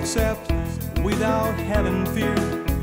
accept without having fear.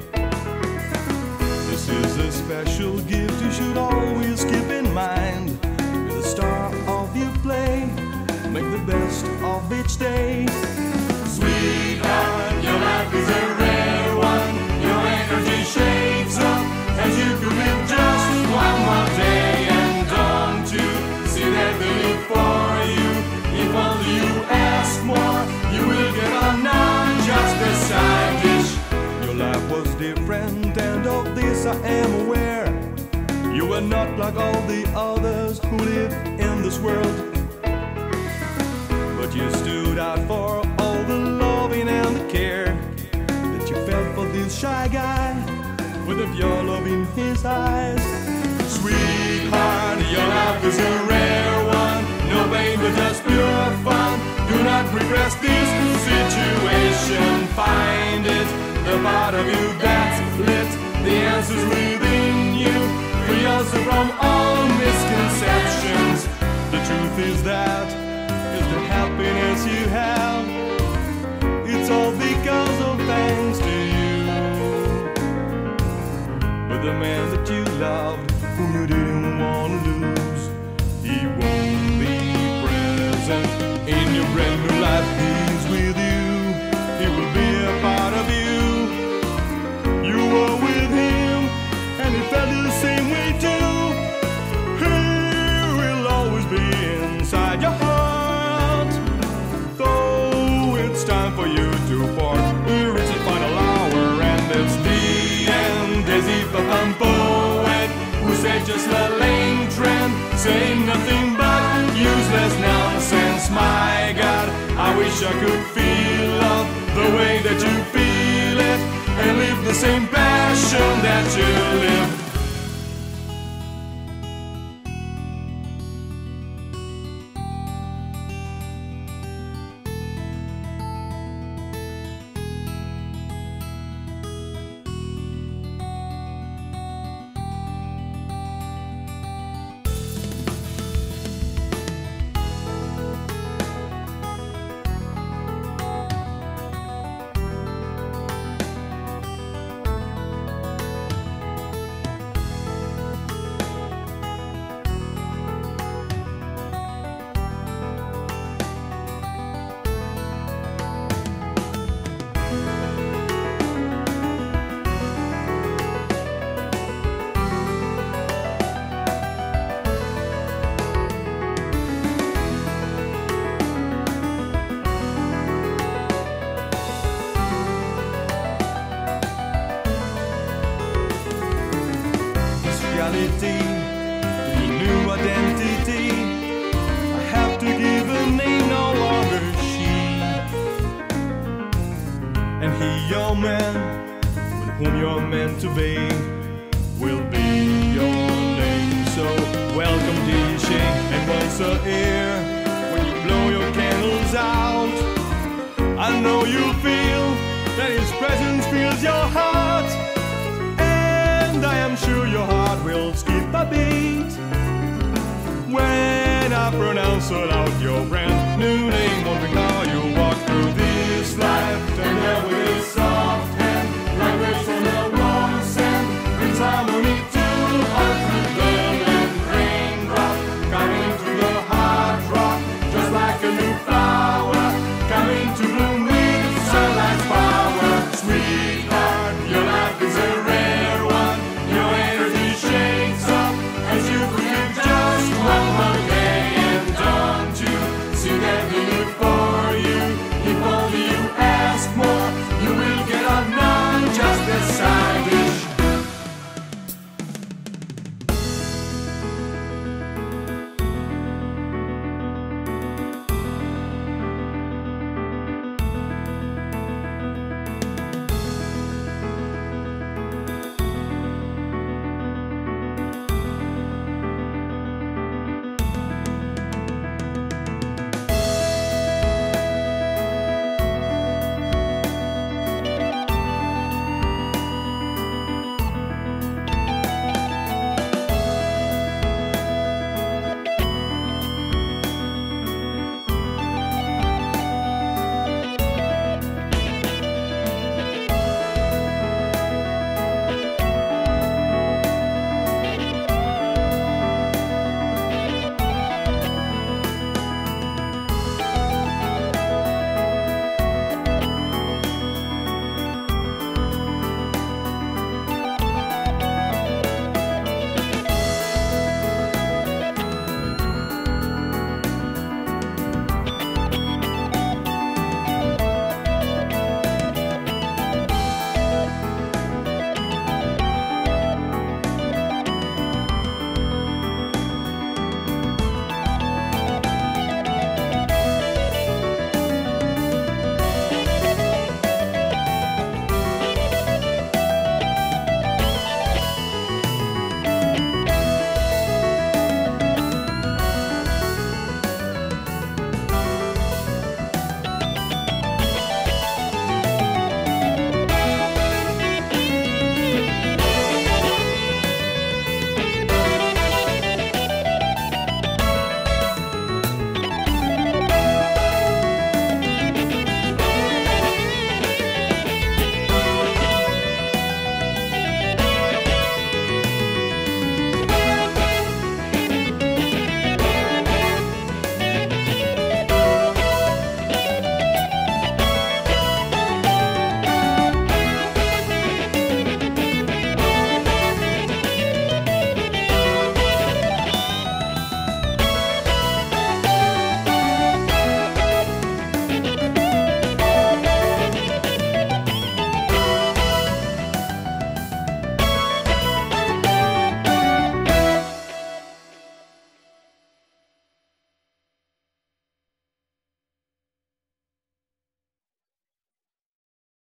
This is a special gift you should always keep in mind. Be the star of your play, make the best of each day. Sweetheart, your life is a rare one. Your energy shades up as you could live just one more day. And don't you see that they live for you? If only you ask more, you will get on, not just a side dish. Your life was different, and of this I am aware. You were not like all the others who live in this world, but you stood out for all the loving and the care that you felt for this shy guy with a pure love in his eyes. Sweetheart, your life is a rare one. No pain but just pure fun. Do not regress this situation. Find it, the part of you that's lit. The answer's within you. Free yourself from all misconceptions. The truth is that is the happiness you have. It's all because of thanks to you. But the man that you loved, whom you didn't want to lose, he won't be present in your brand new life. He's with you, he will be a part of you. You were with him, and he felt the same way too. He will always be inside your heart. Though it's time for you to part, here is the final hour, and it's the end. As if a poet who said just a lame trend, saying nothing but useless nonsense. My God, I wish I could feel love the way that you feel it, and live the same passion that you live. The new identity, I have to give a name, no longer she. And he, your man, with whom you're meant to be, will be your name. So welcome to your shame, and once a year, when you blow your candles out, I know you feel that his presence fills your heart. And I am sure your heart will skip a beat when I pronounce aloud your brand new name. Wondering how